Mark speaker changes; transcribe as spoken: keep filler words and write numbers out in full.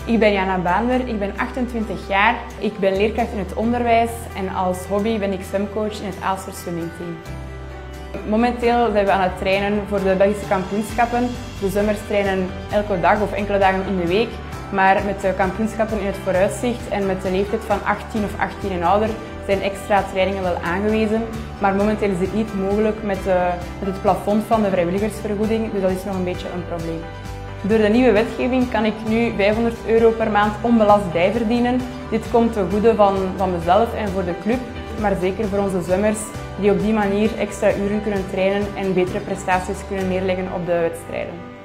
Speaker 1: Ik ben Jana Baender, ik ben achtentwintig jaar. Ik ben leerkracht in het onderwijs en als hobby ben ik zwemcoach in het Aalster Swimmingteam. Momenteel zijn we aan het trainen voor de Belgische kampioenschappen. De zwemmers trainen elke dag of enkele dagen in de week. Maar met de kampioenschappen in het vooruitzicht en met de leeftijd van achttien of achttien en ouder zijn extra trainingen wel aangewezen. Maar momenteel is dit niet mogelijk met, de, met het plafond van de vrijwilligersvergoeding, dus dat is nog een beetje een probleem. Door de nieuwe wetgeving kan ik nu vijfhonderd euro per maand onbelast bijverdienen. Dit komt ten goede van, van mezelf en voor de club, maar zeker voor onze zwemmers die op die manier extra uren kunnen trainen en betere prestaties kunnen neerleggen op de wedstrijden.